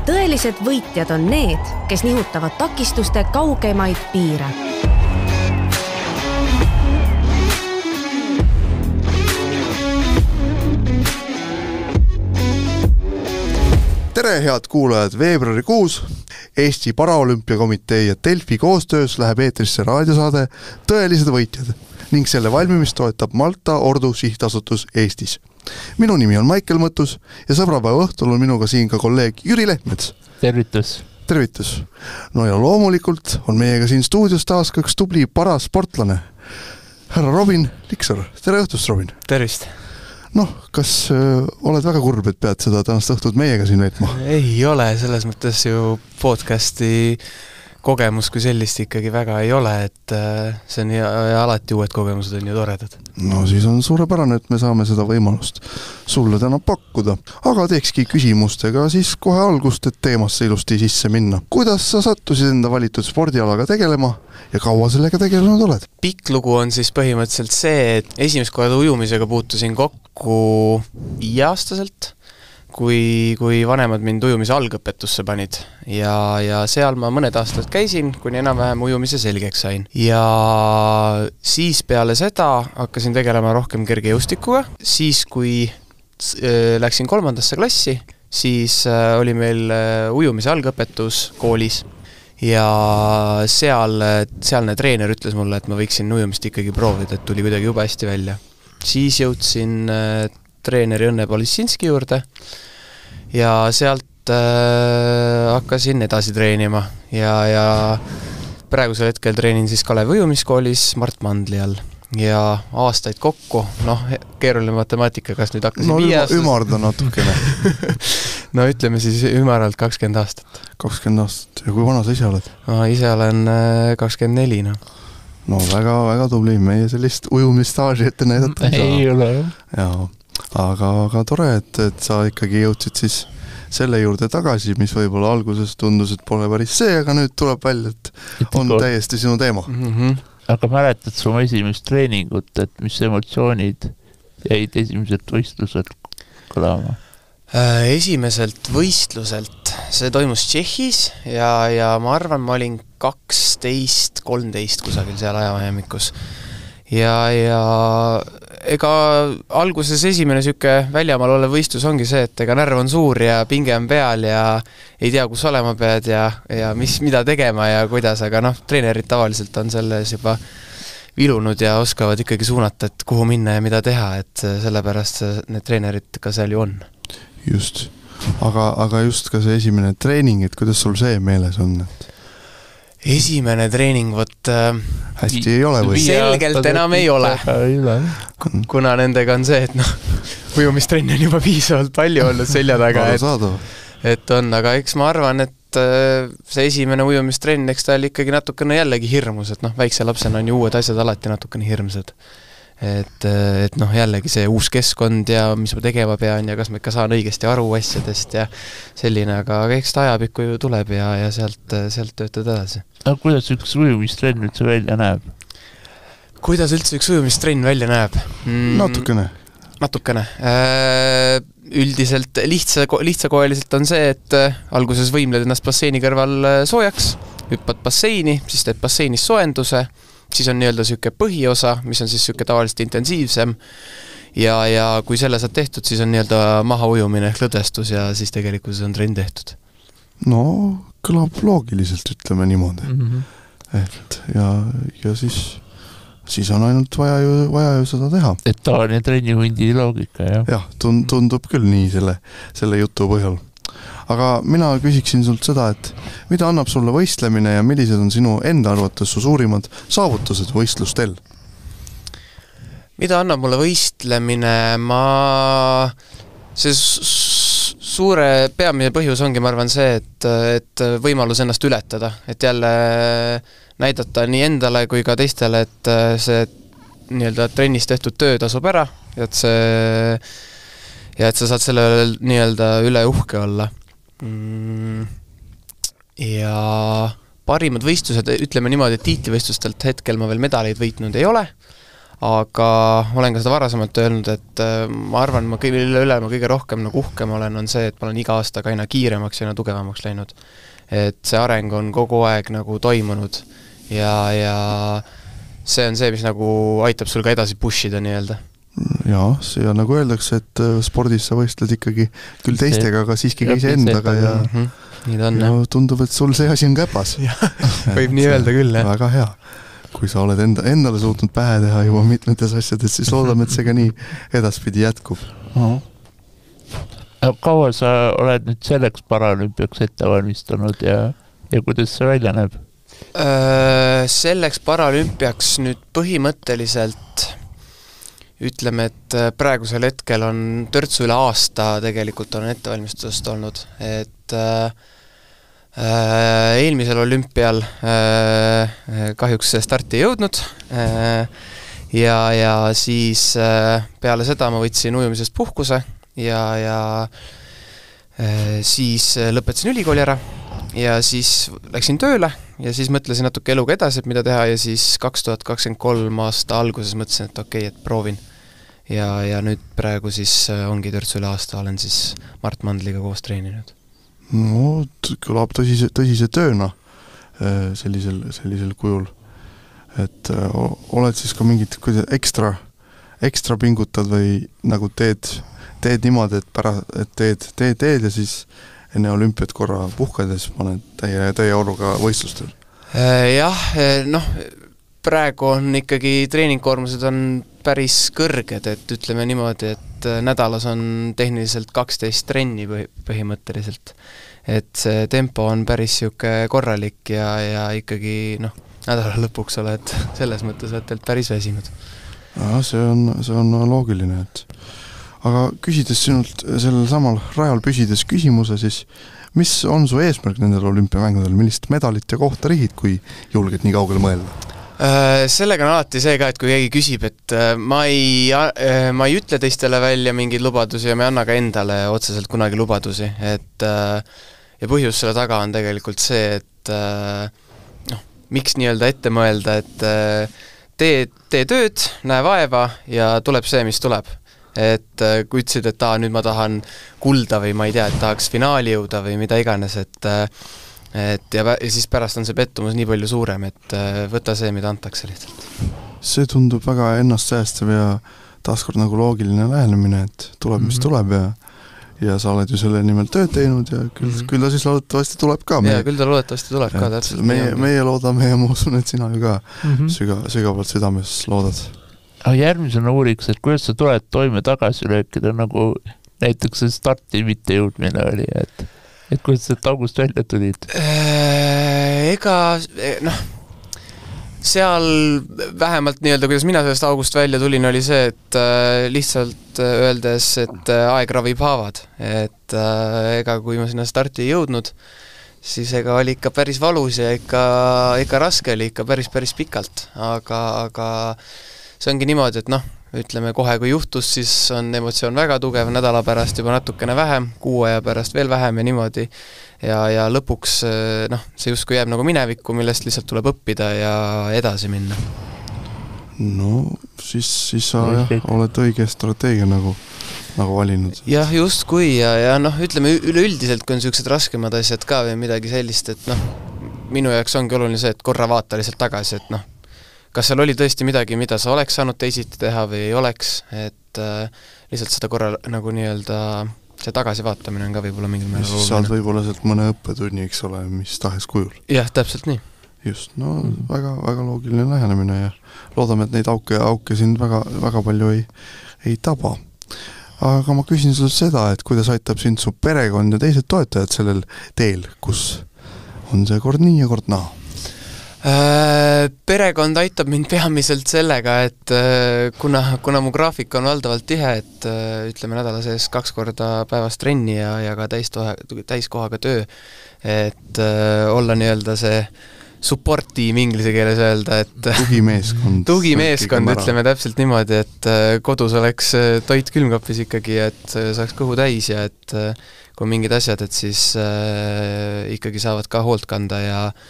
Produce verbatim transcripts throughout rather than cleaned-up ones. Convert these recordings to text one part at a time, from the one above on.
Tõelised võitjad on need, kes nihutavad takistuste kaugemaid piire. Tere, head kuulajad! Veebruarikuus Eesti Paraolümpiakomitee ja Delfi koostöös läheb eetrisse raadiosaade Tõelised võitjad ning selle valmimist toetab Malta Ordu sihtasutus Eestis. Minu nimi on Maicel Mõttus ja sõbrapäeva õhtul on minuga siin ka kolleeg Jüri Lehtmets. Tervitus! Tervitus! No ja loomulikult on meiega siin stuudios taas üks tubli parasportlane. Härra Robin Liksor. Tere õhtust, Robin! Tervist! Noh, kas öö, oled väga kurb, et pead seda tänast õhtut meiega siin veetma? Ei ole, selles mõttes ju podcasti kogemus kui sellist ikkagi väga ei ole, et see on ja, ja alati uued kogemused on ju toredad. No siis on suurepärane, et me saame seda võimalust sulle täna pakkuda. Aga teekski küsimustega siis kohe algust, et teemasse ilusti sisse minna. Kuidas sa sattusid enda valitud spordialaga tegelema ja kaua sellega tegelenud oled? Pikk lugu on siis põhimõtteliselt see, et esimest korda ujumisega puutusin kokku viieaastaselt, kui, kui vanemad mind ujumise algõpetusse panid. Ja, ja seal ma mõned aastad käisin, kuni enam-vähem ujumise selgeks sain. Ja siis peale seda hakkasin tegelema rohkem kergejõustikuga. Siis, kui läksin kolmandasse klassi, siis oli meil ujumise algõpetus koolis. Ja seal, sealne treener ütles mulle, et ma võiksin ujumist ikkagi proovida, et tuli kuidagi juba hästi välja. Siis jõudsin treeneri Õnne Polisinski juurde ja sealt äh, hakkasin edasi treenima ja, ja praegusel hetkel treenin siis Kalevi ujumiskoolis Mart Mandli all ja aastaid kokku, noh, keeruline matemaatika, kas nüüd hakkasin no, viie aastast? No ümarda natukene. No ütleme siis ümaralt kakskümmend aastat. kakskümmend aastat. Ja kui vana sa ise oled? No ise olen kakskümmend neli, noh. No väga, väga tubli. Meie sellist ujumistaaži ette näidata ei ole. Jaa, aga, aga tore, et, et sa ikkagi jõudsid siis selle juurde tagasi, mis võib-olla alguses tundus, et pole päris see, aga nüüd tuleb välja, et on täiesti sinu teema. Mm-hmm. Aga mäletad su esimest treeningut, et mis emotsioonid jäid esimeselt võistluselt kõlama? Esimeselt võistluselt, see toimus Tšehhis ja, ja ma arvan, ma olin kaksteist kolmteist kusagil seal ajavahemikus. Ja, ja ega alguses esimene süke väljamaal olev võistlus ongi see, et ega närv on suur ja pinge on peal ja ei tea, kus olema pead ja, ja mis, mida tegema ja kuidas, aga noh, treenerid tavaliselt on selles juba vilunud ja oskavad ikkagi suunata, et kuhu minna ja mida teha, et sellepärast need treenerid ka seal ju on. Just, aga, aga just ka see esimene treening, et kuidas sul see meeles on? Esimene treening, võt hästi ei ole või? Selgelt enam ei ole. Kuna nendega on see, et noh, ujumistrenni on juba piisavalt palju olnud selja taga. Et, et on, aga eks ma arvan, et see esimene ujumistrenn, eks ta oli ikkagi natukene jällegi hirmus, et noh, väikse lapsena on ju uued asjad alati natukene hirmsad. Et, et noh, jällegi see uus keskkond ja mis ma tegema pean ja kas ma ikka saan õigesti aru asjadest ja selline, aga eks ta ajapikku ju tuleb ja, ja sealt, sealt töötad edasi. Aga kuidas üks ujumistrenn üldse välja näeb? Kuidas üldse üks ujumistrenn välja näeb? Mm, natukene. Natukene. Üldiselt lihtsa, lihtsakoeliselt on see, et alguses võimled ennast basseini kõrval soojaks, hüppad basseini, siis teed basseinis soenduse, siis on nii-öelda süke põhiosa, mis on siis süke tavaliselt intensiivsem ja, ja kui selle saad tehtud, siis on nii-öelda maha ujumine ehk lõdvestus ja siis tegelikult on trenn tehtud. No, kõlab loogiliselt, ütleme niimoodi. Mm-hmm. Et ja, ja siis, siis on ainult vaja ju, vaja ju seda teha. Et tavaline trennihundi loogika, jah? Jah, tundub küll nii selle, selle jutu põhjal. Aga mina küsiksin sult seda, et mida annab sulle võistlemine ja millised on sinu enda arvates su suurimad saavutused võistlustel? Mida annab mulle võistlemine? Ma... See suure peamine põhjus ongi, ma arvan, see, et, et võimalus ennast ületada. Et jälle näidata nii endale kui ka teistele, et see nii-öelda trennis tehtud töö tasub ära ja et, see, ja et sa saad selle nii-öelda üle uhke olla. Ja parimad võistlused, ütleme niimoodi, et tiitlivõistlustelt hetkel ma veel medaleid võitnud ei ole, aga olen ka seda varasemalt öelnud, et ma arvan, ma kõige üle ma kõige rohkem nagu uhkem olen, on see, et ma olen iga aastaga aina kiiremaks ja aina tugevamaks läinud. Et see areng on kogu aeg nagu toimunud ja, ja see on see, mis nagu aitab sul ka edasi pushida nii-öelda. Jaa, see on nagu öeldakse, et spordis sa võistled ikkagi küll teistega, aga siiski ka ise endaga ja, mm-hmm. nii ta on, ja tundub, et sul see asi on käpas. Võib nii öelda küll, jah. Väga hea. Kui sa oled enda, endale suutnud pähe teha juba mitmetes asjades, siis loodame, et see ka nii edaspidi jätkub. Uh-huh. Kaua sa oled nüüd selleks paralümpiaks ette valmistanud ja, ja kuidas see välja näeb? Öö, selleks paralümpiaks nüüd põhimõtteliselt ütleme, et praegusel hetkel on törtsu üle aasta tegelikult on ettevalmistust olnud, et äh, eelmisel olümpial äh, kahjuks starti ei jõudnud äh, ja, ja siis äh, peale seda ma võtsin ujumisest puhkuse ja, ja äh, siis lõpetasin ülikooli ära ja siis läksin tööle ja siis mõtlesin natuke eluga edasi, et mida teha ja siis kaks tuhat kakskümmend kolm aasta alguses mõtlesin, et okei, okay, et proovin. Ja, ja nüüd praegu siis ongi törtsu üle aasta, olen siis Mart Mandliga koos treeninud. No, kõlab tõsise, tõsise tööna sellisel, sellisel kujul. Et oled siis ka mingid ekstra, ekstra pingutad või nagu teed, teed niimoodi, et, pära, et teed, teed, teed ja siis enne olümpiat korra puhkad ja siis paned täie, täie oruga võistlustel? Jah, noh, praegu on ikkagi treeningkoormused on päris kõrged, et ütleme niimoodi, et nädalas on tehniliselt kaksteist trenni põhimõtteliselt. Et see tempo on päris siuke korralik ja, ja ikkagi noh, nädala lõpuks oled selles mõttes võttelt päris väsinud. Ja, see on, see on loogiline, et aga küsides sinult sellel samal rajal püsides küsimuse, siis mis on su eesmärk nendel olümpiamängudel, millist medalit ja kohta rihid, kui julged nii kaugele mõelda? Sellega on alati see ka, et kui keegi küsib, et ma ei, ma ei ütle teistele välja mingeid lubadusi ja me anna ka endale otseselt kunagi lubadusi, et ja põhjus selle taga on tegelikult see, et noh, miks nii-öelda ette mõelda, et tee, tee tööd, näe vaeva ja tuleb see, mis tuleb. Et kui ütlesid, et ta, nüüd ma tahan kulda või ma ei tea, et tahaks finaali jõuda või mida iganes, et et ja, ja siis pärast on see pettumus nii palju suurem, et võta see, mida antakse lihtsalt. See tundub väga ennast säästav ja taaskord nagu loogiline lähenemine, et tuleb, mis mm -hmm. tuleb ja ja sa oled ju selle nimel tööd teinud ja küll, mm -hmm. küll ta siis loodetavasti tuleb ka. Ja küll ta loodetavasti tuleb ka, täpselt. Meie, meie loodame ja ma usun, et sina ju ka mm -hmm. süga, sügavalt südames loodad. Aga järgmisena uuriks, et kuidas sa tuled toime tagasilöökida, nagu näiteks see starti mitte jõudmine oli, et et kuidas sa august välja tulid? Ega, noh, seal vähemalt nii-öelda, kuidas mina sellest august välja tulin, oli see, et lihtsalt öeldes, et aeg ravib haavad. Et ega kui ma sinna starti ei jõudnud, siis ega oli ikka päris valus ja ikka, ikka raske oli ikka päris, päris pikalt. Aga, aga see ongi niimoodi, et noh, ütleme kohe, kui juhtus, siis on emotsioon väga tugev, nädala pärast juba natukene vähem, kuu aja pärast veel vähem ja niimoodi. Ja, ja lõpuks noh, see justkui jääb nagu minevikku, millest lihtsalt tuleb õppida ja edasi minna. No, siis, siis sa jah, oled õige strateegia nagu, nagu valinud. Jah, just kui ja, ja noh, ütleme üleüldiselt, kui on sellised raskemad asjad ka või midagi sellist, et noh, minu jaoks ongi oluline see, et korra vaata lihtsalt tagasi, et noh, kas seal oli tõesti midagi, mida sa oleks saanud teisiti teha või ei oleks, et äh, lihtsalt seda korra nagu nii-öelda see tagasi vaatamine on ka võib-olla mingil määral oluline. Saad võib-olla sealt mõne õppetunni, eks ole, mis tahes kujul. Jah, täpselt nii. Just, no mm -hmm. väga, väga loogiline lähenemine ja loodame, et neid auke, auke sind väga, väga palju ei, ei taba. Aga ma küsin sult seda, et kuidas aitab sind su perekond ja teised toetajad sellel teel, kus on see kord nii ja kord naa? Perekond aitab mind peamiselt sellega, et kuna, kuna mu graafik on valdavalt tihe, et ütleme nädala sees kaks korda päevas trenni ja, ja ka täistoha, täiskohaga töö, et olla nii-öelda see support tiim inglise keeles öelda, et tugimeeskond, tugimeeskond ütleme täpselt niimoodi, et kodus oleks toit külmkapis ikkagi, et saaks kõhu täis ja et kui mingid asjad, et siis ikkagi saavad ka hoolt kanda ja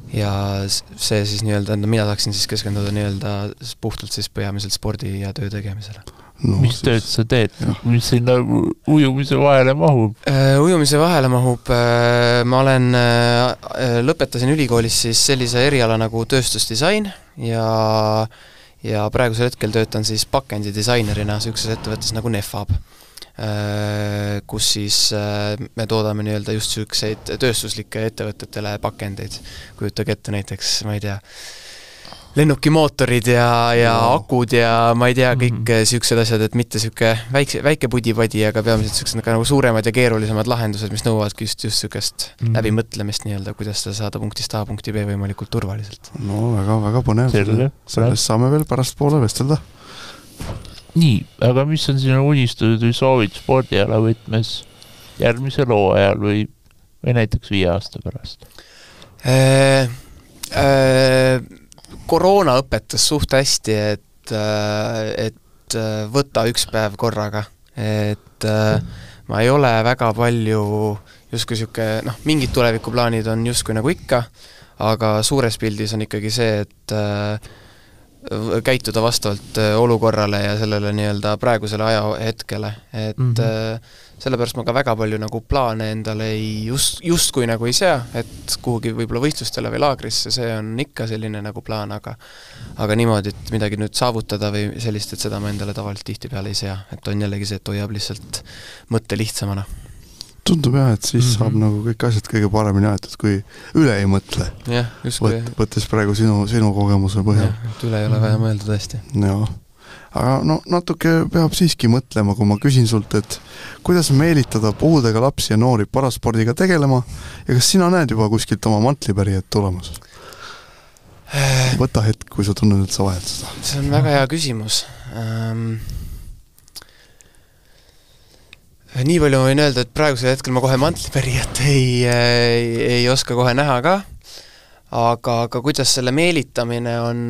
ja see siis nii-öelda, mina saaksin siis keskenduda nii-öelda puhtalt siis peamiselt spordi ja töö tegemisele. No, mis siis... tööd sa teed, mis sinna ujumise vahele mahub? Uh, ujumise vahele mahub, uh, ma olen, uh, lõpetasin ülikoolis siis sellise eriala nagu tööstusdisain ja, ja praegusel hetkel töötan siis pakendi disainerina sellises ettevõttes nagu Nefab, uh, kus siis uh, me toodame nii-öelda just selliseid tööstuslike ettevõtetele pakendeid, kujutage ette näiteks, ma ei tea, lennukimootorid ja, ja no. akud ja ma ei tea, kõik mm-hmm. siuksed asjad, et mitte siuke väike, väike pudi-padi, aga peamiselt siuksed nagu suuremad ja keerulisemad lahendused, mis nõuavad just, just siukest mm-hmm. läbimõtlemist nii-öelda, kuidas seda saada punktist A punkti B võimalikult turvaliselt. No väga, väga põnev. Sellest saame veel pärast poole vestelda. Nii, aga mis on sinu unistused või soovid spordiala võtmes järgmisel hooajal või, või näiteks viie aasta pärast? Äh, äh, Koroona õpetas suht hästi, et, et võta üks päev korraga, et ma ei ole väga palju justkui siuke, noh, mingid tulevikuplaanid on justkui nagu ikka, aga suures pildis on ikkagi see, et käituda vastavalt olukorrale ja sellele nii-öelda praegusele ajahetkele, et mm-hmm. sellepärast ma ka väga palju nagu plaane endale ei just, justkui nagu ei sea, et kuhugi võib-olla võistlustele või laagrisse, see on ikka selline nagu plaan, aga aga niimoodi, et midagi nüüd saavutada või sellist, et seda ma endale tavaliselt tihti peale ei sea, et on jällegi see, et hoiab lihtsalt mõtte lihtsamana. Tundub jah, et siis mm-hmm. saab nagu kõik asjad kõige paremini aetud, kui üle ei mõtle. Jah, just kui... Võt, võttes praegu sinu, sinu kogemuse põhjal. Jah, et üle ei ole vaja mõelda tõesti. Jah. Aga no natuke peab siiski mõtlema, kui ma küsin sult, et kuidas meelitada puudega lapsi ja noori paraspordiga tegelema ja kas sina näed juba kuskilt oma mantlipärijad tulemas? Võta hetk, kui sa tunned, et sa vajad seda. See on väga hea küsimus. Ähm, nii palju ma võin öelda, et praegusel hetkel ma kohe mantlipärijat ei, ei, ei oska kohe näha ka, aga, aga kuidas selle meelitamine on...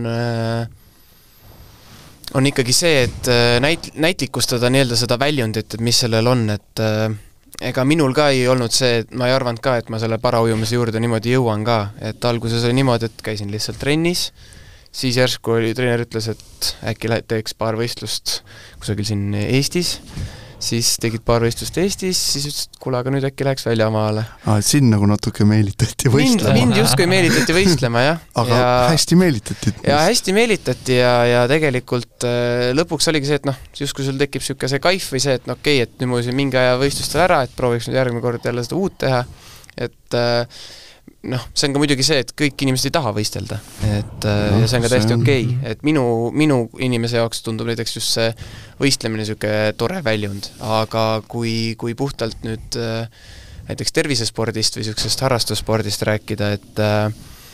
on ikkagi see, et näit, näitlikustada nii-öelda seda väljundit, et mis sellel on, et äh, ega minul ka ei olnud see, et ma ei arvanud ka, et ma selle paraujumise juurde niimoodi jõuan ka, et alguses oli niimoodi, et käisin lihtsalt trennis, siis järsku oli, treener ütles, et äkki teeks paar võistlust kusagil siin Eestis, siis tegid paar võistlust Eestis, siis ütles, et kuule, aga nüüd äkki läheks väljamaale. Ah, et siin nagu natuke meelitati võistlema. Mind, mind justkui meelitati võistlema, jah. Aga ja, hästi meelitati. Ja hästi meelitati ja, ja tegelikult äh, lõpuks oligi see, et noh, justkui sul tekib siuke see kaif või see, et no okei, et nüüd mul siin mingi aja võistlustel ära, et prooviks nüüd järgmine kord jälle seda uut teha, et äh, noh, see on ka muidugi see, et kõik inimesed ei taha võistelda, et no, ja see on ka täiesti okei, okay. Et minu, minu inimese jaoks tundub näiteks just see võistlemine siuke tore väljund, aga kui, kui puhtalt nüüd näiteks tervisespordist või siuksest harrastusspordist rääkida, et äh,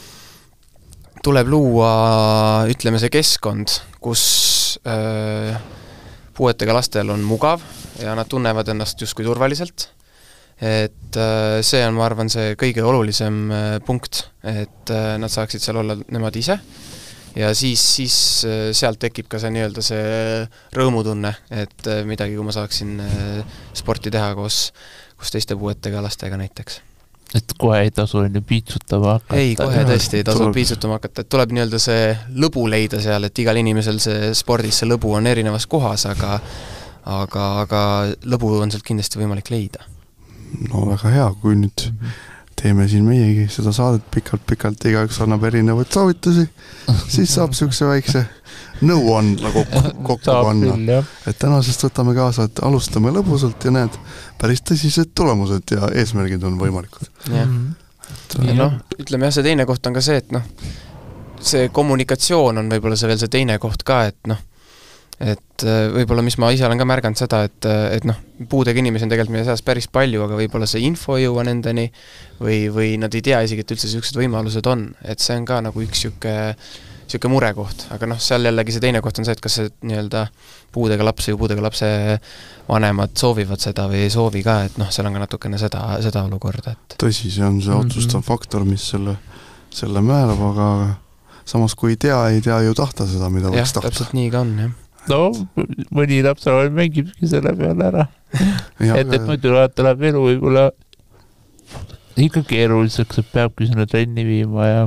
tuleb luua, ütleme see keskkond, kus äh, puuetega lastel on mugav ja nad tunnevad ennast justkui turvaliselt, et see on, ma arvan, see kõige olulisem punkt, et nad saaksid seal olla nemad ise ja siis, siis sealt tekib ka see nii-öelda see rõõmutunne, et midagi, kui ma saaksin sporti teha koos, koos teiste puuetega lastega näiteks. Et kohe ei tasu enne piitsutama hakata? Ei, kohe tõesti ei tasu piitsutama hakata, et tuleb nii-öelda see lõbu leida seal, et igal inimesel see spordis see lõbu on erinevas kohas, aga, aga, aga lõbu on sealt kindlasti võimalik leida. No väga hea, kui nüüd teeme siin meiegi seda saadet pikalt-pikalt, igaüks annab erinevaid soovitusi, siis saab siukse väikse nõuandla kokku, kokku panna. Et tänasest võtame kaasa, et alustame lõbusalt ja näed, päris tõsised tulemused ja eesmärgid on võimalikud. Jah. Ja noh, ütleme jah, see teine koht on ka see, et noh, see kommunikatsioon on võib-olla see veel see teine koht ka, et noh, et võib-olla, mis ma ise olen ka märganud seda, et, et noh, puudega inimesi on tegelikult meie seas päris palju, aga võib-olla see info ei jõua nendeni või, või nad ei tea isegi, et üldse siuksed võimalused on, et see on ka nagu üks siuke, siuke murekoht, aga noh, seal jällegi see teine koht on see, et kas see nii-öelda puudega laps või puudega lapse vanemad soovivad seda või ei soovi ka, et noh, seal on ka natukene seda, seda olukorda, et tõsi, see on see otsustav mm-hmm. faktor, mis selle, selle määrab, aga samas kui ei tea, ei tea ju tahta seda, mida võiks tahta. Jah, täpselt nii ka on, jah. No, mõni lapsel mängibki selle peale ära. Ja, et, et muidu läheb elu võib-olla ikka keeruliseks, et peabki sinna trenni viima ja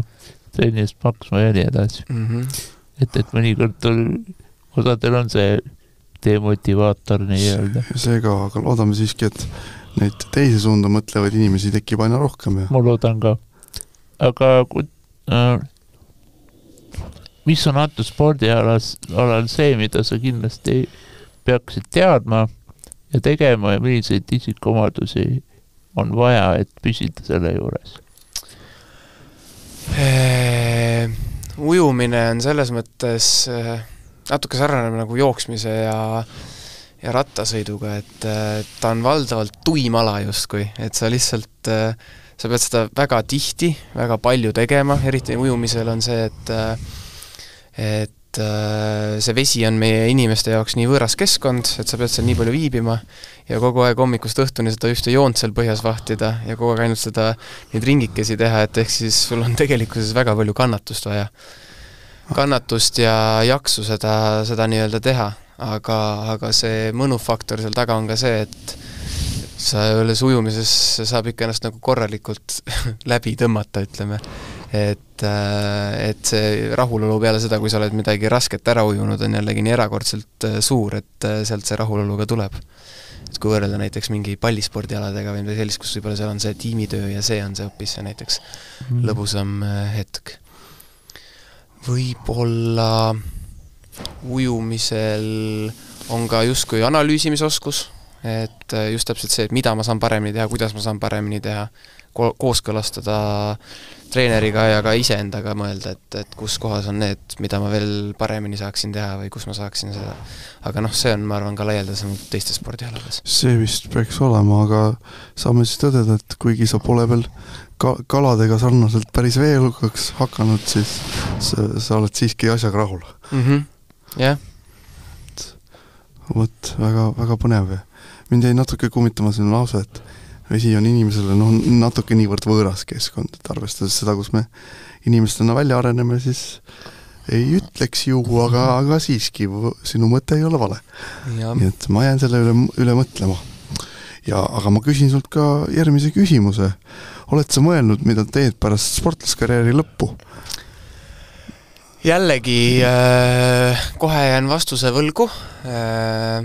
trenni eest maksma ja nii edasi mm. -hmm. et, et mõnikord on, osadel on see demotivaator nii-öelda. Seega, aga loodame siiski, et neid teise suunda mõtlevaid inimesi tekib aina rohkem. Ja. Ma loodan ka. Aga äh, mis on antud spordialas alal see, mida sa kindlasti peaksid teadma ja tegema ja milliseid isikuomadusi on vaja, et püsida selle juures? Eee, ujumine on selles mõttes natuke sarnane nagu jooksmise ja, ja rattasõiduga, et ta on valdavalt tuim ala justkui, et sa lihtsalt, sa pead seda väga tihti, väga palju tegema, eriti ujumisel on see, et et see vesi on meie inimeste jaoks nii võõras keskkond, et sa pead seal nii palju viibima ja kogu aeg hommikust õhtuni seda just joont seal põhjas vahtida ja kogu aeg ainult seda neid ringikesi teha, et ehk siis sul on tegelikkuses väga palju kannatust vaja. Kannatust ja jaksu seda, seda nii-öelda teha, aga, aga see mõnufaktor seal taga on ka see, et sa üles ujumises saab ikka ennast nagu korralikult läbi tõmmata, ütleme. Et, et see rahulolu peale seda, kui sa oled midagi rasket ära ujunud, on jällegi nii erakordselt suur, et sealt see rahulolu ka tuleb. Et kui võrrelda näiteks mingi pallispordialadega või sellist, kus võib-olla seal on see tiimitöö ja see on see õppis see näiteks mm. lõbusam hetk. Võib-olla ujumisel on ka justkui analüüsimisoskus, et just täpselt see, et mida ma saan paremini teha, kuidas ma saan paremini teha, ko- kooskõlastada treeneriga ja ka iseendaga mõelda, et, et kus kohas on need, mida ma veel paremini saaksin teha või kus ma saaksin seda. Aga noh, see on, ma arvan, ka laialdasemalt teistes spordialades. See vist peaks olema, aga saame siis tõdeda, et kuigi sa pole veel ka- kaladega sarnaselt päris veelukaks hakanud, siis sa, sa oled siiski asjaga rahul. Mhm, jah. Võt, väga, väga põnev. Mind jäi natuke kummitama siin lause, et vesi on inimesele no, natuke niivõrd võõras keskkond, et arvestades seda, kus me inimestena välja areneme, siis ei ütleks ju, aga, aga siiski sinu mõte ei ole vale. Ja. Nii et ma jään selle üle, üle mõtlema. Ja, aga ma küsin sult ka järgmise küsimuse. Oled sa mõelnud, mida teed pärast sportlaskarjääri lõppu? Jällegi äh, kohe jään vastuse võlgu. Äh,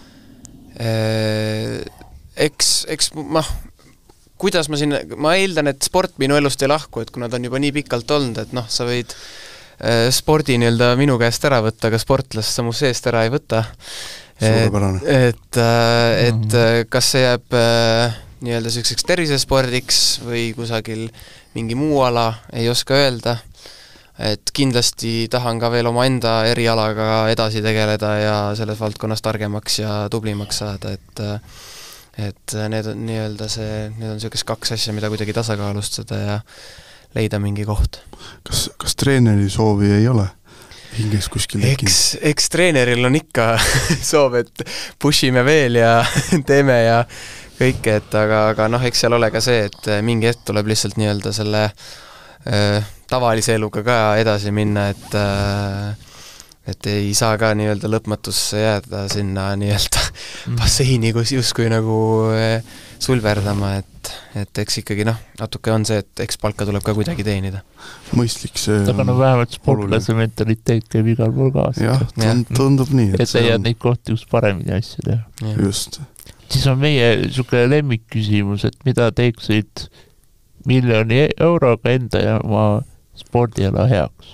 äh, eks, eks ma, kuidas ma siin, ma eeldan, et sport minu elust ei lahku, et kuna ta on juba nii pikalt olnud, et noh, sa võid äh, spordi nii-öelda minu käest ära võtta, aga sportlast sa mu seest ära ei võta. Suurepärane. Et, äh, et äh, kas see jääb äh, nii-öelda selliseks tervisespordiks või kusagil mingi muu ala, ei oska öelda. Et kindlasti tahan ka veel oma enda erialaga edasi tegeleda ja selles valdkonnas targemaks ja tublimaks saada, et et need on nii-öelda see, need on sellised kaks asja, mida kuidagi tasakaalustada ja leida mingi koht. Kas, kas treeneri soovi ei ole? Hinges kuskil eks, eks treeneril on ikka soov, et pushime veel ja teeme ja kõike, et aga, aga noh, eks seal ole ka see, et mingi hetk tuleb lihtsalt nii-öelda selle äh, tavalise eluga ka edasi minna, et äh, et ei saa ka nii-öelda lõpmatusse jääda sinna nii-öelda basseini, kus justkui nagu äh, sulverdama, et, et eks ikkagi noh, natuke on see, et eks palka tuleb ka kuidagi teenida. Mõistlik see aga no vähemalt sportlase mentaliteet käib igal pool kaasa. jah, tund, tundub nii. Et sa jääd neid kohti just paremini asju teha. Ja. Just. Siis on meie niisugune lemmikküsimus, et mida teeksid miljoni euroga enda ja oma spordiala heaks?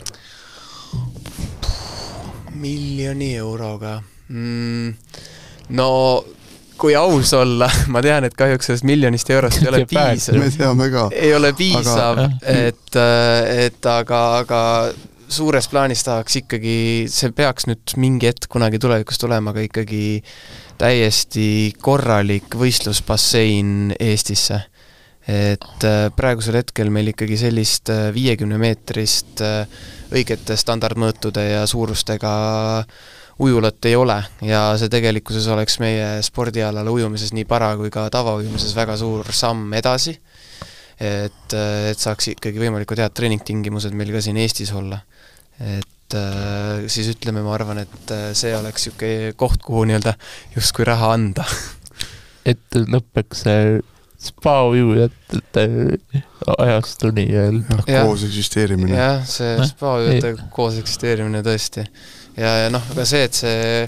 Miljoni euroga. Mm, no kui aus olla, ma tean, et kahjuks sellest miljonist eurost ei ole piisav. Me teame ka. Ei ole piisav, aga, et, et aga, aga suures plaanis tahaks ikkagi, see peaks nüüd mingi hetk kunagi tulevikus tulema, aga ikkagi täiesti korralik võistlusbassein Eestisse. Et praegusel hetkel meil ikkagi sellist viiekümne meetrist õigete standardmõõtude ja suurustega ujulat ei ole ja see tegelikkuses oleks meie spordialale ujumises nii para kui ka tavaujumises väga suur samm edasi, et, et saaks ikkagi võimalikult head treeningtingimused meil ka siin Eestis olla. Et siis ütleme, ma arvan, et see oleks niisugune koht, kuhu nii-öelda justkui raha anda. Et lõppeks see spa-ujujate ajastu nii-öelda. Koos eksisteerimine. Jah, see spa-ujujate koos eksisteerimine tõesti. Ja, ja noh, aga see, et see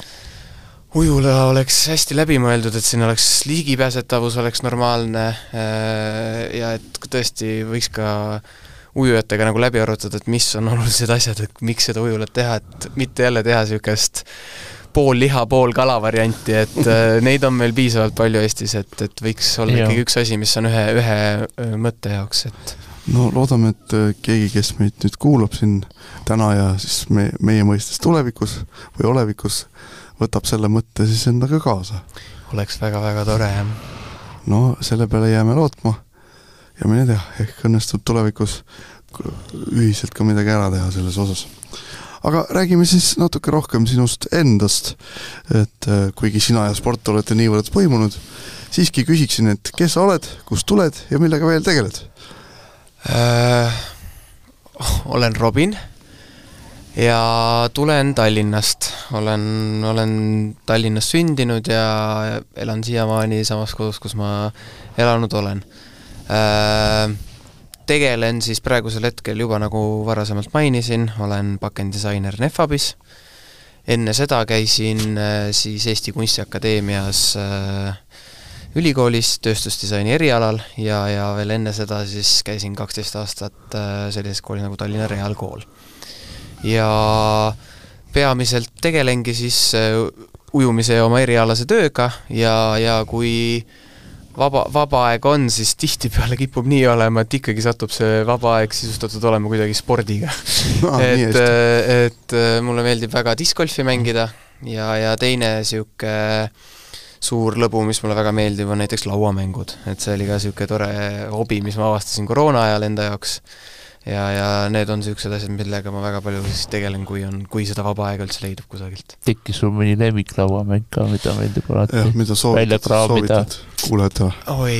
ujula oleks hästi läbimõeldud, et siin oleks ligipääsetavus oleks normaalne ja et tõesti võiks ka ujujatega nagu läbi arutada, et mis on olulised asjad, et miks seda ujulat teha, et mitte jälle teha sükest pool liha, pool kala varianti, et neid on meil piisavalt palju Eestis, et, et võiks olla Joo. ikkagi üks asi, mis on ühe, ühe mõtte jaoks. Et... No loodame, et keegi, kes meid nüüd kuulab siin täna ja siis me, meie mõistes tulevikus või olevikus, võtab selle mõtte siis endaga kaasa. Oleks väga-väga tore, jah. No selle peale jääme lootma ja mine tea, ehk õnnestub tulevikus ühiselt ka midagi ära teha selles osas. Aga räägime siis natuke rohkem sinust endast, et kuigi sina ja sport olete niivõrd põimunud, siiski küsiksin, et kes sa oled, kust tuled ja millega veel tegeled? Äh, olen Robin ja tulen Tallinnast. Olen, olen Tallinnas sündinud ja elan siiamaani samas kodus, kus ma elanud olen. Äh, tegelen siis praegusel hetkel juba nagu varasemalt mainisin, olen backend-disainer Nefabis. Enne seda käisin siis Eesti Kunstiakadeemias ülikoolis tööstusdisaini erialal ja, ja veel enne seda siis käisin kaksteist aastat sellises koolis nagu Tallinna Reaalkool. Ja peamiselt tegelengi siis ujumise ja oma erialase tööga ja, ja kui Vaba, vaba aeg on, siis tihti peale kipub nii olema, et ikkagi satub see vaba aeg sisustatud olema kuidagi spordiga. No, et, et mulle meeldib väga discgolfi mängida ja, ja teine siuke suur lõbu, mis mulle väga meeldib, on näiteks lauamängud. Et see oli ka siuke tore hobi, mis ma avastasin koroona ajal enda jaoks. Ja, ja need on siuksed asjad, millega ma väga palju siis tegelen, kui, on, kui seda vaba aega üldse leidub kusagilt. Tekkis sul mõni lemmiklauamäng ka, mida meeldib alati ja, mida soovitad, soovitad kuulajate? Oi,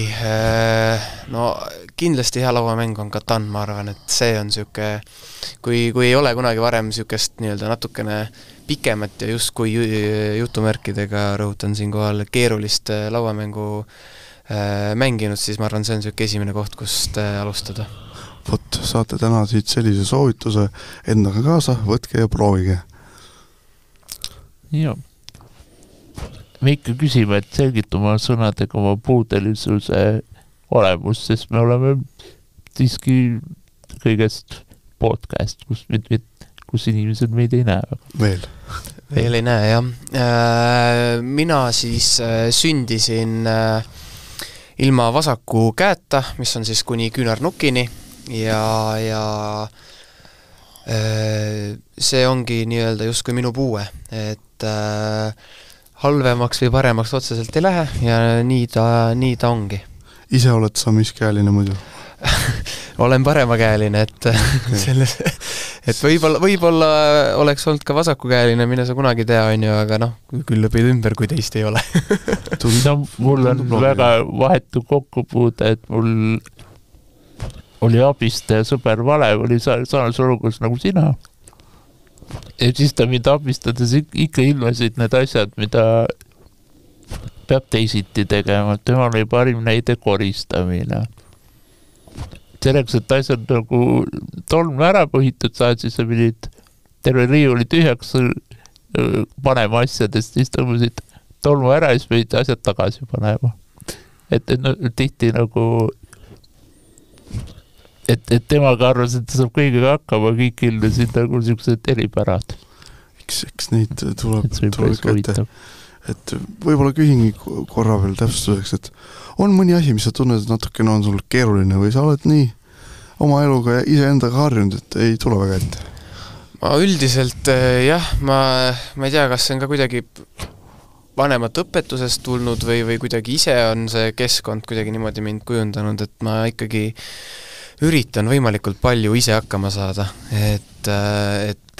no kindlasti hea lauamäng on Katan, ma arvan, et see on siuke, kui, kui ei ole kunagi varem siukest nii-öelda natukene pikemat ja just kui jutumärkidega rõhutan siin kohal keerulist lauamängu mänginud, siis ma arvan, see on siuke esimene koht, kust alustada. Vot, saate täna siit sellise soovituse endaga kaasa, võtke ja proovige. Joo. Me ikka küsime, et selgituma sõnadega oma puudelisuse olemus, sest me oleme siiski kõigest podcast, kus, kus inimesed meid ei näe. Veel. Veel ei näe, jah. Mina siis sündisin ilma vasaku käeta, mis on siis kuni küünarnukini. Ja, ja see ongi nii-öelda just kui minu puue, et äh, halvemaks või paremaks otseselt ei lähe ja nii ta, nii ta ongi. Ise oled sa mis käeline muidu? Olen paremakäeline, et, okay. selles, et võib-olla, võib-olla oleks olnud ka vasakukäeline, mine sa kunagi tea, on ju, aga noh, küll lõpid ümber, kui teist ei ole. no, mul on väga vahetu kokkupuude, et mul oli abistaja sõber Valev, oli samas olukorras nagu sina. Ja siis ta mind abistades ikka ilmasid need asjad, mida peab teisiti tegema. Temal oli parim näide koristamine. Selleks, et asjad nagu tolm ära põhitud saad, siis sa pidid terve riiuli tühjaks panema asjadest, siis tõmbasid tolmu ära ja siis pidid asjad tagasi panema. Et, et no, tihti nagu Et, et temaga arvas, et ta saab kõigega hakkama, kõik ildasid nagu niisugused eripärad. Eks, eks neid tuleb, tuleb kätte. Et võib-olla küsingi korra veel täpsustuseks, et on mõni asi, mis sa tunned, et natukene on sul keeruline või sa oled nii oma eluga ja ise endaga harjunud, et ei tule väga ette? Ma üldiselt jah, ma, ma ei tea, kas see on ka kuidagi vanemat õpetusest tulnud või, või kuidagi ise on see keskkond kuidagi niimoodi mind kujundanud, et ma ikkagi üritan võimalikult palju ise hakkama saada, et, et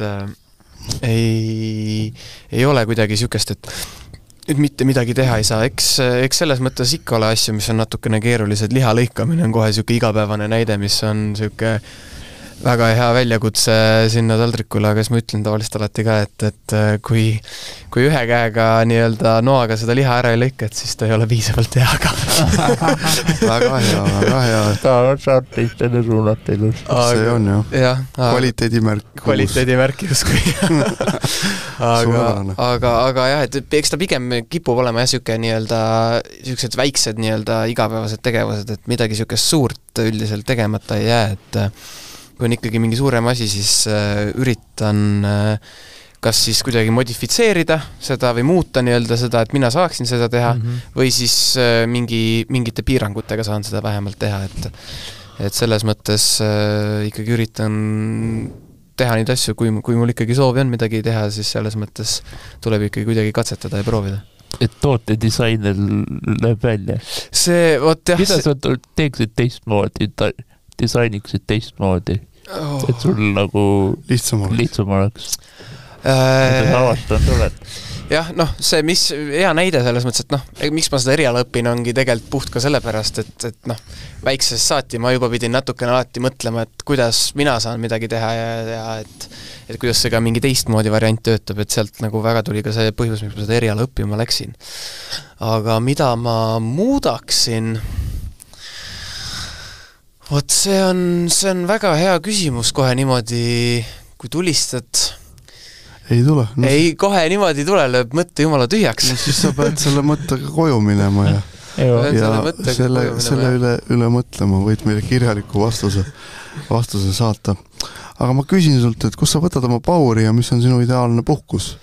ei, ei ole kuidagi siukest, et nüüd mitte midagi teha ei saa, eks, eks selles mõttes ikka ole asju, mis on natukene keerulised, liha lõikamine on kohe siuke igapäevane näide, mis on siuke väga hea väljakutse sinna taldrikule, aga siis ma ütlen tavaliselt alati ka, et, et kui, kui ühe käega nii-öelda noaga seda liha ära ei lõika, et siis ta ei ole piisavalt hea ka. väga hea, väga hea. Ta on saartistele suunat ilus. See on ju. Ja, kvaliteedimärk. Kvaliteedimärk justkui. aga, aga, aga jah, et eks ta pigem kipub olema jah, siuke nii-öelda, siuksed väiksed nii-öelda igapäevased tegevused, et midagi siukest suurt üldiselt tegemata ei jää, et kui on ikkagi mingi suurem asi, siis äh, üritan äh, kas siis kuidagi modifitseerida seda või muuta nii-öelda seda, et mina saaksin seda teha mm -hmm. või siis äh, mingi, mingite piirangutega saan seda vähemalt teha, et, et selles mõttes äh, ikkagi üritan teha neid asju, kui, kui mul ikkagi soovi on midagi teha, siis selles mõttes tuleb ikkagi kuidagi katsetada ja proovida. Et toote disainer läheb välja? See, vot jah... Mida sa teeksid teistmoodi, disainiksid teistmoodi, oh. et sul nagu lihtsam oleks, lihtsam oleks. Äh, avastanud oled. jah, noh, see, mis hea näide selles mõttes, et noh, miks ma seda eriala õpin, ongi tegelikult puht ka sellepärast, et, et noh, väiksest saati ma juba pidin natukene alati mõtlema, et kuidas mina saan midagi teha ja, ja et, et kuidas see ka mingi teistmoodi variant töötab, et sealt nagu väga tuli ka see põhjus, miks ma seda eriala õppima läksin. Aga mida ma muudaksin... Vot see on, see on väga hea küsimus kohe niimoodi, kui tulistad. Ei tule. No, ei, kohe niimoodi tule, lööb mõtte jumala tühjaks. No, siis sa pead selle mõttega koju minema ja, ja selle, selle, selle üle, üle mõtlema, võid meile kirjaliku vastuse, vastuse saata. Aga ma küsin sult, et kus sa võtad oma pauri ja mis on sinu ideaalne puhkus?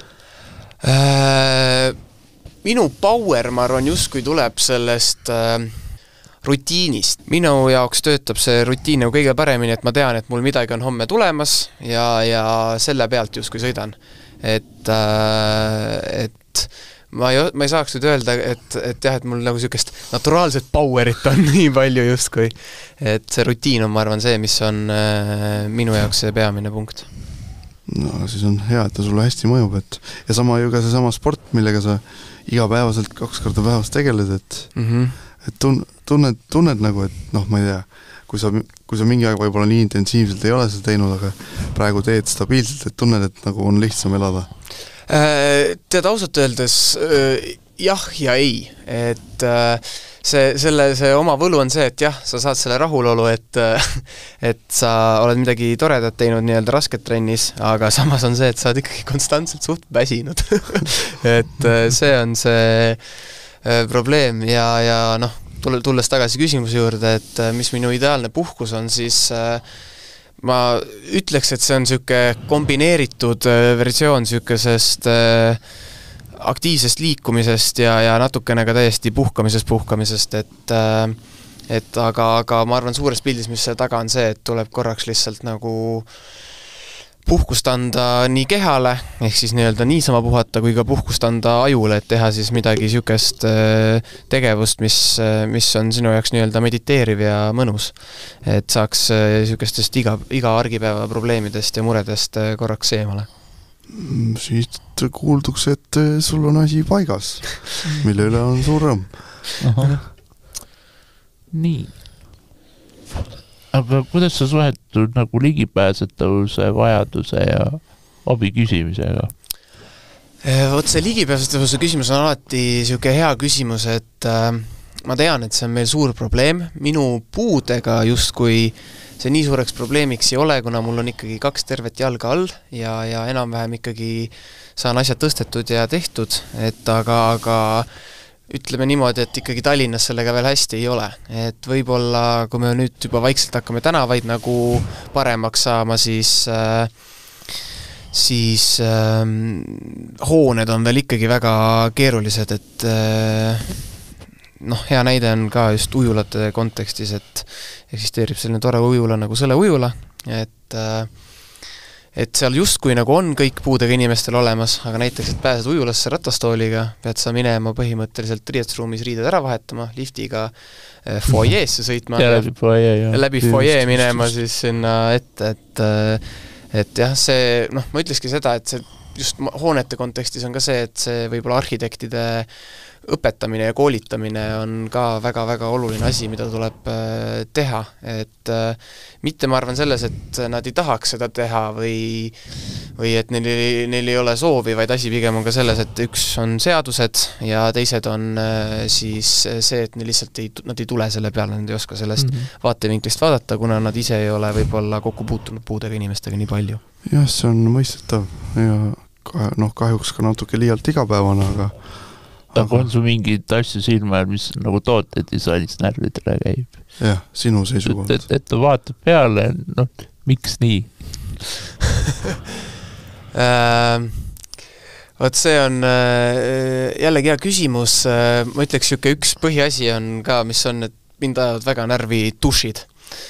Äh, minu power, ma arvan, justkui tuleb sellest... Äh, rutiinist. Minu jaoks töötab see rutiin nagu kõige paremini, et ma tean, et mul midagi on homme tulemas ja, ja selle pealt justkui sõidan. Et, äh, et ma ei, ma ei saaks nüüd öelda, et, et jah, et mul nagu siukest naturaalset powerit on nii palju justkui. Et see rutiin on, ma arvan, see, mis on äh, minu jaoks see peamine punkt. No siis on hea, et ta sulle hästi mõjub, et ja sama ju ka see sama sport, millega sa igapäevaselt kaks korda päevas tegeled, et mm-hmm. et tun, tunned, tunned nagu, et noh, ma ei tea, kui sa, kui sa mingi aeg võib-olla nii intensiivselt ei ole seda teinud, aga praegu teed stabiilselt, et tunned, et nagu on lihtsam elada? Tead ausalt öeldes jah ja ei, et see, selle, see oma võlu on see, et jah, sa saad selle rahulolu, et, et sa oled midagi toredat teinud nii-öelda rasket trennis, aga samas on see, et sa oled ikkagi konstantselt suht väsinud. et see on see probleem ja, ja noh, tulles tagasi küsimuse juurde, et mis minu ideaalne puhkus on, siis ma ütleks, et see on siuke kombineeritud versioon siukesest aktiivsest liikumisest ja, ja natukene ka täiesti puhkamisest puhkamisest, et, et aga, aga ma arvan suures pildis, mis see taga on see, et tuleb korraks lihtsalt nagu puhkust anda nii kehale, ehk siis nii-öelda niisama puhata, kui ka puhkust anda ajule, et teha siis midagi siukest tegevust, mis, mis on sinu jaoks nii-öelda mediteeriv ja mõnus. Et saaks siukestest iga, iga argipäeva probleemidest ja muredest korraks eemale. Siis kuulduks, et sul on asi paigas, mille üle on suur rõõm. Nii. Aga kuidas sa suhetud nagu ligipääsetavuse vajaduse ja abi küsimisega? Vot see ligipääsetavuse küsimus on alati siuke hea küsimus, et äh, ma tean, et see on meil suur probleem. Minu puudega justkui see nii suureks probleemiks ei ole, kuna mul on ikkagi kaks tervet jalga all ja, ja enam-vähem ikkagi saan asjad tõstetud ja tehtud, et aga, aga ütleme niimoodi, et ikkagi Tallinnas sellega veel hästi ei ole. Et võib-olla, kui me nüüd juba vaikselt hakkame tänavaid nagu paremaks saama, siis, äh, siis äh, hooned on veel ikkagi väga keerulised, et äh, noh, hea näide on ka just ujulate kontekstis, et eksisteerib selline tore ujula nagu Sõle ujula, et äh, et seal justkui nagu on kõik puudega inimestel olemas, aga näiteks, et pääsed ujulasse ratastooliga, pead sa minema põhimõtteliselt riietusruumis riided ära vahetama, liftiga foyeesse sõitma. Ja läbi foyer, jah. Läbi foyer minema siis sinna ette, et, et jah, see, noh, ma ütleski seda, et see just hoonete kontekstis on ka see, et see võib-olla arhitektide õpetamine ja koolitamine on ka väga-väga oluline asi, mida tuleb teha, et mitte ma arvan selles, et nad ei tahaks seda teha või, või et neil, neil ei ole soovi, vaid asi pigem on ka selles, et üks on seadused ja teised on siis see, et neil lihtsalt ei, nad ei tule selle peale, nad ei oska sellest mm-hmm. vaatevinklist vaadata, kuna nad ise ei ole võib-olla kokku puutunud puudega inimestega nii palju. Jah, see on mõistetav ja ka, noh, kahjuks ka natuke liialt igapäevane, aga aga on su mingid asju silma, mis nagu toote disainis närvidele käib? Jah, sinu seisukohalt. Et, et, et ta vaatab peale, noh, miks nii? Vot see on jällegi hea küsimus. Ma ütleks, juke üks põhiasi on ka, mis on, et mind ajavad väga närvi dušid.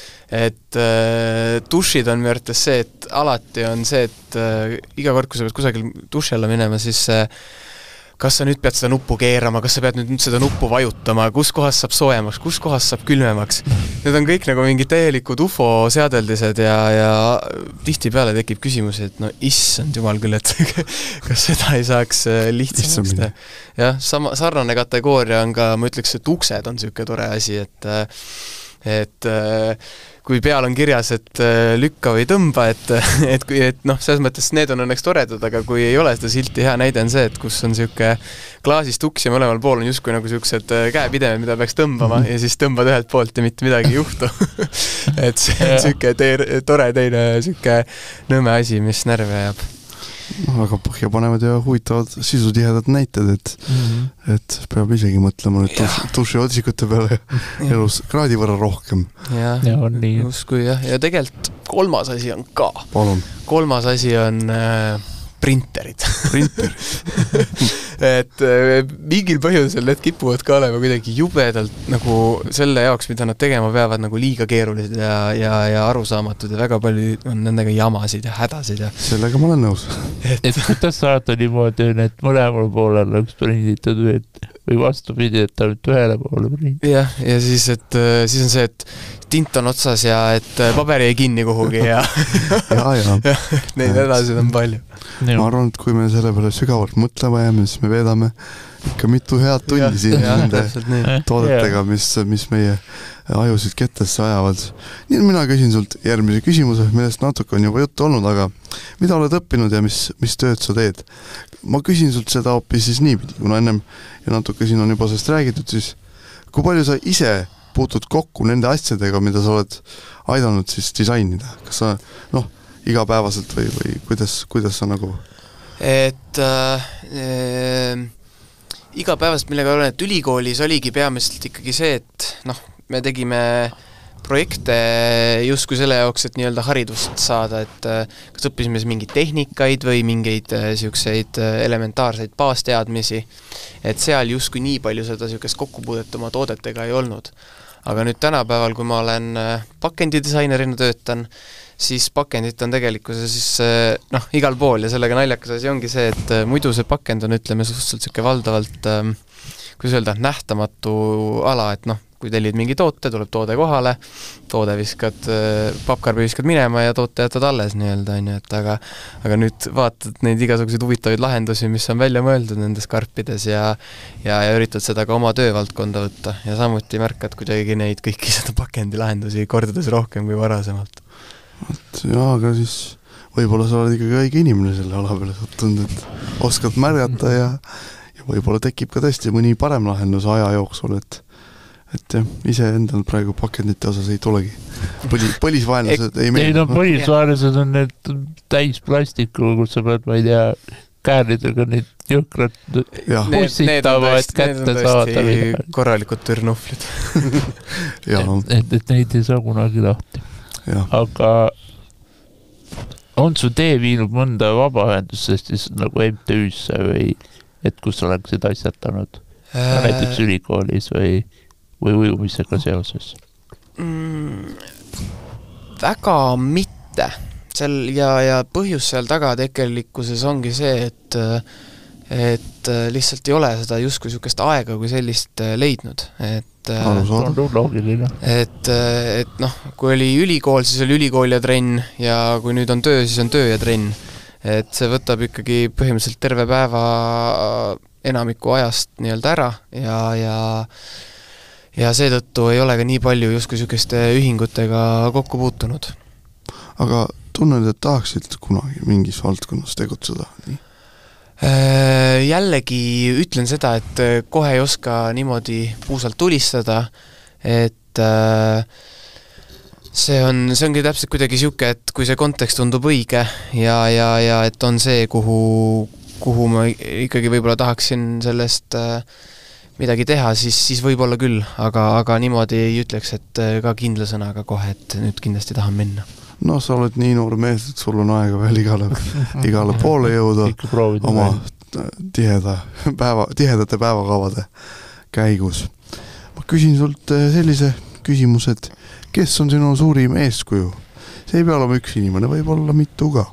Et äh, dušid on minu arvates see, et alati on see, et äh, iga kord, kui sa pead kusagil duši alla minema, siis äh, kas sa nüüd pead seda nuppu keerama, kas sa pead nüüd seda nuppu vajutama, kus kohas saab soojemaks, kus kohas saab külmemaks. Need on kõik nagu mingid täielikud U F O seadeldised ja, ja tihti peale tekib küsimus, et no issand jumal küll, et kas seda ei saaks lihtsamaks teha. Jah, sama, sarnane kategooria on ka, ma ütleks, et uksed on siuke tore asi, et et kui peal on kirjas, et lükka või tõmba, et, et, kui, et noh, selles mõttes need on õnneks toredad, aga kui ei ole seda silti, hea näide on see, et kus on siuke klaasist uks ja mõlemal pool on justkui nagu siuksed käepidemed, mida peaks tõmbama mm-hmm. ja siis tõmbad ühelt poolt ja mitte midagi ei juhtu. et see on siuke teer, tore teine siuke nõme asi, mis närve jääb. No, väga põhjapanevad ja huvitavad sisutihedad näited, et, mm-hmm. et peab isegi mõtlema nüüd duši otsikute peale elus kraadi võrra rohkem. Ja, ja on nii. Usku, jah. Ja tegelikult kolmas asi on ka. Palun. Kolmas asi on äh, printerid. Printerid. et äh, mingil põhjusel need kipuvad ka olema kuidagi jubedalt nagu selle jaoks, mida nad tegema peavad, nagu liiga keerulised ja, ja, ja arusaamatud ja väga palju on nendega jamasid ja hädasid. Ja... Sellega ma olen nõus. Et, et kuidas saada niimoodi, et mõlemal poolel oleks prinditud või, või vastupidi, et ta nüüd ühele poole prinditud? Jah, ja siis, et, siis on see, et tint on otsas ja et paberi ei kinni kuhugi ja, ja, ja. ja neid hädasid on palju. Ma arvan, et kui me selle peale sügavalt mõtlema jääme, siis me veedame ikka mitu head tundi siin nende toodetega, mis, mis meie ajusid kettesse ajavad. Nii mina küsin sult järgmise küsimuse, millest natuke on juba juttu olnud, aga mida oled õppinud ja mis, mis tööd sa teed? Ma küsin sult seda hoopis siis niipidi, kuna ennem ja natuke siin on juba sellest räägitud, siis kui palju sa ise puutud kokku nende asjadega, mida sa oled aidanud siis disainida? Kas sa, noh, igapäevaselt või, või kuidas, kuidas sa nagu? Et äh, äh, igapäevaselt millega olen, et ülikoolis oligi peamiselt ikkagi see, et noh, me tegime projekte justkui selle jaoks, et nii-öelda haridust saada, et kas õppisime mingeid tehnikaid või mingeid siukseid elementaarseid baasteadmisi, et seal justkui nii palju seda siukest kokkupuudet oma toodetega ei olnud. Aga nüüd tänapäeval, kui ma olen pakendidisainerina töötan, siis pakendit on tegelikkuses siis noh, igal pool ja sellega naljakas asi ongi see, et muidu see pakend on, ütleme, suhteliselt siuke valdavalt, kuidas öelda, nähtamatu ala, et noh, kui tellid mingi toote, tuleb toode kohale, toode viskad, pappkarbi viskad minema ja toote jätad alles nii-öelda, et aga, aga nüüd vaatad neid igasuguseid huvitavaid lahendusi, mis on välja mõeldud nendes karpides ja, ja, ja üritad seda ka oma töövaldkonda võtta ja samuti märkad kuidagi neid kõiki seda pakendi lahendusi kordades rohkem kui varasemalt. Jaa, aga siis võib-olla sa oled ikkagi õige inimene selle ala peale sattunud, et oskad märgata ja, ja võib-olla tekib ka tõesti mõni parem lahendus aja jooksul, et et jah, ise endal praegu pakendite osas ei tulegi. Põli, põlisvaenlased ei meelda. Ei, no põlisvaenlased on need täis plastiku, kus sa pead, ma ei tea, käärnidega neid jõhkrad pussitava, et kätte saada. Need on tõesti korralikud türnuflid. et, et, et neid ei saa kunagi lahti. Ja. Aga on su tee viinud mõnda vabaühendusest siis nagu M T Üsse või et kus oleksid asjatanud? Äh... Näiteks ülikoolis või või ujumisega seoses? Mm, väga mitte. Seal ja, ja põhjus seal taga tegelikkuses ongi see, et, et lihtsalt ei ole seda justkui sükest aega kui sellist leidnud. Et, et, et noh, kui oli ülikool, siis oli ülikool ja trenn ja kui nüüd on töö, siis on töö ja trenn. et see võtab ikkagi põhimõtteliselt terve päeva enamiku ajast nii-öelda ära ja, ja ja seetõttu ei ole ka nii palju justkui sükeste ühingutega kokku puutunud. Aga tunned, et tahaksid kunagi mingis valdkonnas tegutseda? Nii? Jällegi ütlen seda, et kohe ei oska niimoodi puusalt tulistada, et see on, see ongi täpselt kuidagi siuke, et kui see kontekst tundub õige ja, ja, ja et on see, kuhu, kuhu ma ikkagi võib-olla tahaksin sellest midagi teha, siis, siis võib-olla küll, aga, aga niimoodi ei ütleks, et ka kindla sõnaga kohe, et nüüd kindlasti tahan minna. No sa oled nii noor mees, et sul on aega veel igale, igale poole jõuda oma tiheda päeva, tihedate päevakavade käigus. Ma küsin sult sellise küsimuse, et kes on sinu suurim eeskuju? See ei pea olema üks inimene, võib olla mitu ka.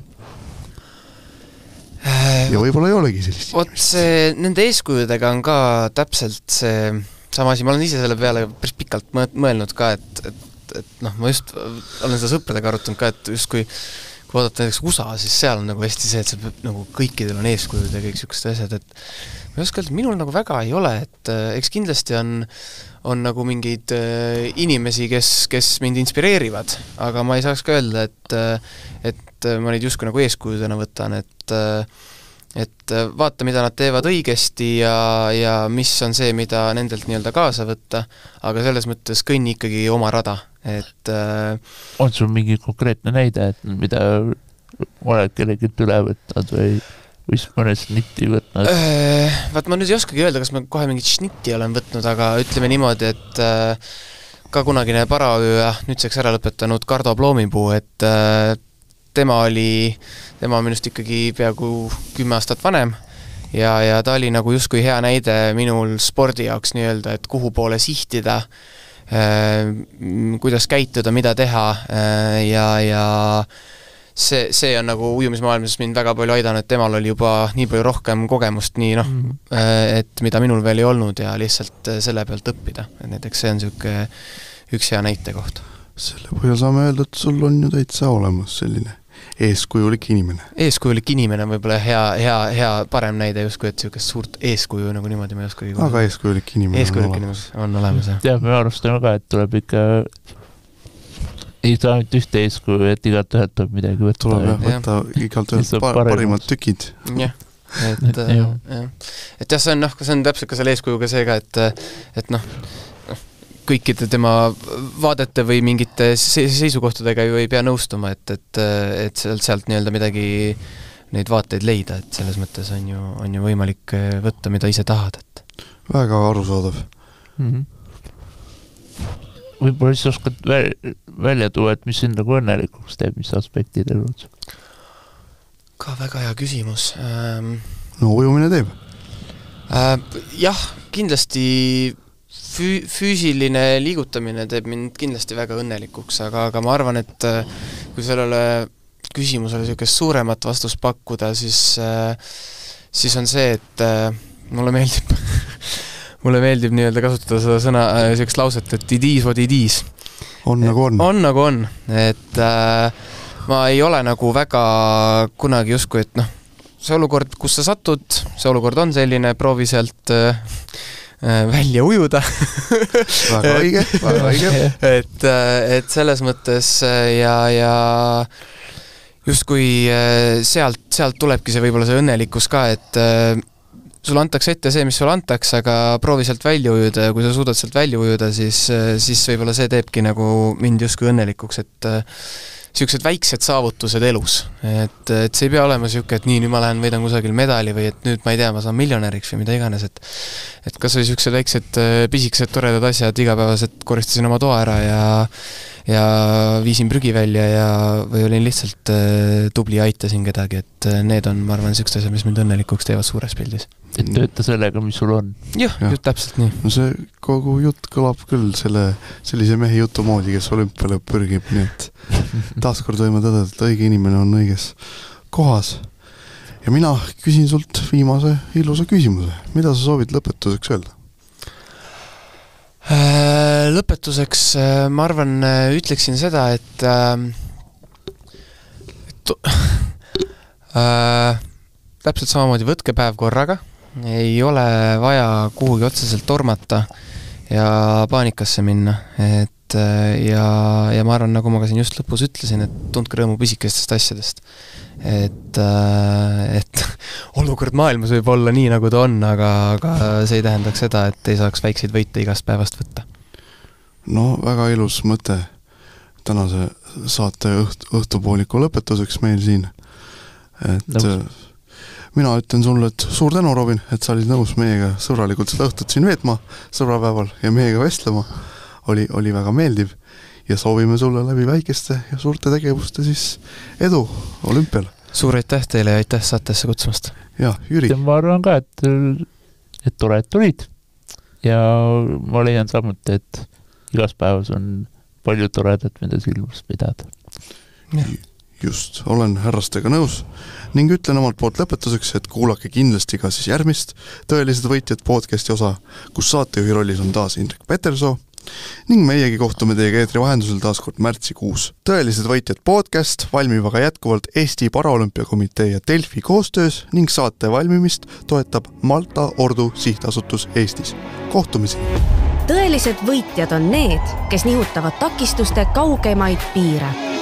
Ja võib-olla ei olegi sellist. Vot see, nende eeskujudega on ka täpselt see sama asi, ma olen ise selle peale päris pikalt mõelnud ka, et, et et noh, ma just olen seda sõpradega arutanud ka, et just kui, kui vaadata näiteks U S A, siis seal on nagu hästi see, et see peab, nagu kõikidel on eeskujud ja kõik siuksed asjad, et ma ei oska öelda, minul nagu väga ei ole, et eks kindlasti on, on nagu mingeid inimesi, kes, kes mind inspireerivad, aga ma ei saaks ka öelda, et, et ma neid justkui nagu eeskujudena võtan, et et vaata, mida nad teevad õigesti ja, ja mis on see, mida nendelt nii-öelda kaasa võtta, aga selles mõttes kõnni ikkagi oma rada, et äh, on sul mingi konkreetne näide, et mida oled kellegilt üle võtnud või või mõne šnitti võtnud? Äh, vaat ma nüüd ei oskagi öelda, kas ma kohe mingit šnitti olen võtnud, aga ütleme niimoodi, et äh, ka kunagine paraöö ja nüüdseks ära lõpetanud Kardo Ploomipuu, et äh, tema oli, tema on minust ikkagi peaaegu kümme aastat vanem ja, ja ta oli nagu justkui hea näide minul spordi jaoks nii-öelda, et kuhu poole sihtida, äh, kuidas käituda, mida teha äh, ja, ja see, see on nagu ujumismaailmas mind väga palju aidanud, et temal oli juba nii palju rohkem kogemust, nii noh, mm. äh, et mida minul veel ei olnud ja lihtsalt selle pealt õppida, et näiteks see on siuke üks hea näite koht. Selle põhjal saame öelda, et sul on ju täitsa olemas selline eeskujulik inimene. Eeskujulik inimene on võib-olla hea, hea, hea parem näide justkui, et siukest suurt eeskuju nagu niimoodi ma ei oskagi. Aga eeskujulik inimene eeskujulik on olemas. On olemas, jah. Tead, me arvustame ka, et tuleb ikka ei saa ainult ühte eeskuju, et igalt ühelt tuleb midagi võtta. Tuleb jah, võtta igalt ühelt par parimad tükid. Jah, et, jah. et jah, see on, noh, see on täpselt ka selle eeskujuga see ka, et, et noh, kõikide tema vaadete või mingite seisukohtadega ju ei pea nõustuma, et, et, et sealt, sealt nii-öelda midagi neid vaateid leida, et selles mõttes on ju, on ju võimalik võtta, mida ise tahad. Et. Väga arusaadav. Mm-hmm. Võib-olla siis oskad väl, välja tuua, et mis sind nagu õnnelikuks teeb, mis aspektid elud? Ka väga hea küsimus. Ähm, no ujumine teeb? Äh, jah, kindlasti Fü füüsiline liigutamine teeb mind kindlasti väga õnnelikuks, aga, aga ma arvan, et kui sellele küsimusele siukest suuremat vastust pakkuda, siis, siis on see, et mulle meeldib, mulle meeldib nii-öelda kasutada seda sõna, siukest lauset, et it is what it is. On et, nagu on. On nagu on, et äh, ma ei ole nagu väga kunagi justkui, et noh, see olukord, kus sa satud, see olukord on selline, proovi sealt äh, välja ujuda. Väga õige, väga õige. et, et selles mõttes ja, ja justkui sealt, sealt tulebki see võib-olla see õnnelikkus ka, et sul antakse ette see, mis sul antaks, aga proovi sealt välja ujuda ja kui sa suudad sealt välja ujuda, siis, siis võib-olla see teebki nagu mind justkui õnnelikuks, et siuksed väiksed saavutused elus, et, et see ei pea olema siuke, et nii, nüüd ma lähen võidan kusagil medali või et nüüd ma ei tea, ma saan miljonäriks või mida iganes, et et kas või siuksed väiksed pisikesed toredad asjad, igapäevased koristasin oma toa ära ja ja viisin prügi välja ja või olin lihtsalt tubli ja aitasin kedagi, et need on, ma arvan, siuksed asjad, mis mind õnnelikuks teevad suures pildis. Et tööta sellega, mis sul on. Jah, ja. Just täpselt nii. No see kogu jutt kõlab küll selle, sellise mehe jutu moodi, kes olümpiale pürgib, nii et taaskord võime tõdeda, et õige inimene on õiges kohas. Ja mina küsin sult viimase ilusa küsimuse. Mida sa soovid lõpetuseks öelda? Lõpetuseks ma arvan, ütleksin seda, et, et äh,? Täpselt samamoodi võtke päev korraga, ei ole vaja kuhugi otseselt tormata ja paanikasse minna, et ja, ja ma arvan, nagu ma ka siin just lõpus ütlesin, et tundke rõõmu pisikestest asjadest. Et, et olukord maailmas võib olla nii, nagu ta on, aga, aga see ei tähendaks seda, et ei saaks väikseid võite igast päevast võtta. No väga ilus mõte tänase saate õht, õhtupooliku lõpetuseks meil siin. Et no. Mina ütlen sulle, et suur tänu, Robin, et sa olid nõus meiega sõbralikult seda õhtut siin veetma sõbrapäeval ja meiega vestlema. Oli, oli väga meeldiv ja soovime sulle läbi väikeste ja suurte tegevuste siis edu olümpial. Suur aitäh teile ja aitäh saatesse kutsumast. Ja, Jüri. Ma arvan ka, et, et tore, et tulid. Ja ma leian samuti, et igas päevas on palju toredat, mida silmus pidada. Ja. Just, olen härrastega nõus ning ütlen omalt poolt lõpetuseks, et kuulake kindlasti ka siis järgmist Tõelised võitjad podcasti osa, kus saatejuhi rollis on taas Indrek Petersoo ning meiegi kohtume teiega eetri vahendusel taas kord märtsikuus. Tõelised võitjad podcast valmib aga jätkuvalt Eesti Paraolümpiakomitee ja Delfi koostöös ning saate valmimist toetab Malta Ordu sihtasutus Eestis. Kohtumisi! Tõelised võitjad on need, kes nihutavad takistuste kaugemaid piire.